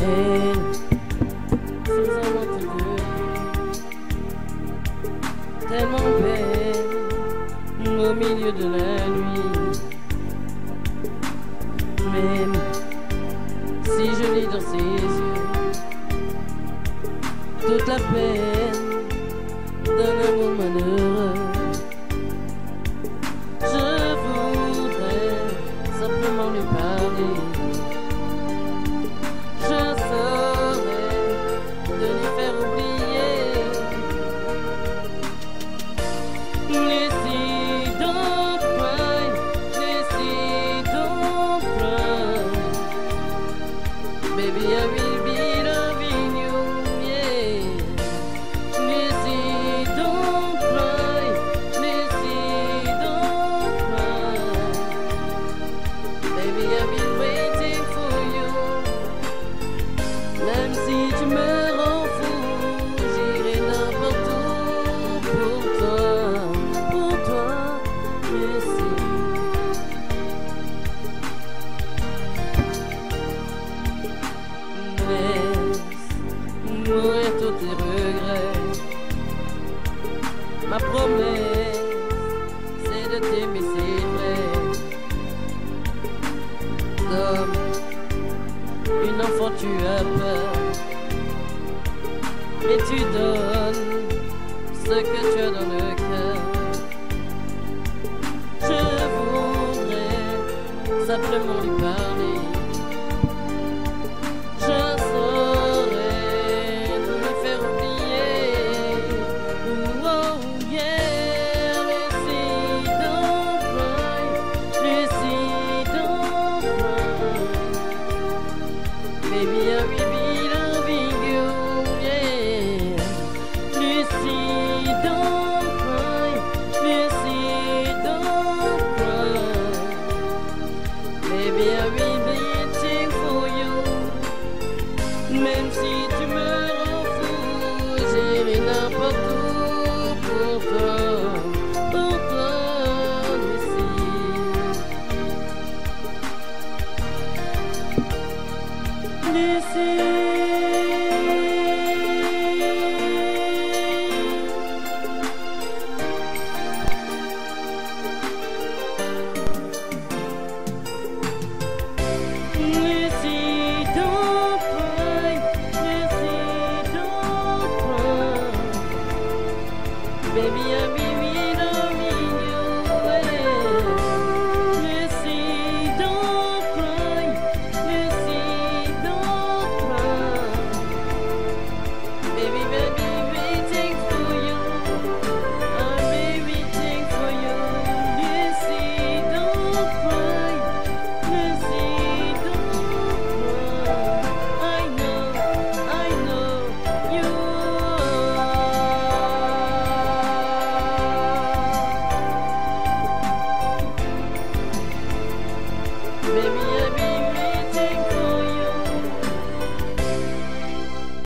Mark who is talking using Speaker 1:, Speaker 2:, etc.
Speaker 1: peine, sans avoir te dire, tellement peine au milieu de la nuit. Même si je lis dans ses yeux toute la peine d'un amour malheureux, je voudrais simplement lui parler. Je saurais de lui faire oublier. Lucy, don't cry, Lucy, don't cry. Baby, I will be loving you, yeah. Lucy, don't cry, Lucy, don't cry. Baby, I've been waiting for you. Même si tu me rends fou, j'irai n'importe où pour toi, Lucy. Laisse mourir tous tes regrets. Ma promesse, c'est de t'aimer, c'est vrai. Comme une enfant, tu as peur, et tu donnes ce que tu as dans le cœur. Je voudrais simplement lui parler. Je saurais lui faire oublier. Oh yeah, Lucy, don't cry, Lucy, don't cry. Baby, I will be loving you, yeah. Lucy, don't cry, Lucy, don't cry. Baby, I will be waiting for you. Même si tu me rends fou, j'irai n'importe où pour toi, Lucy. Lucy.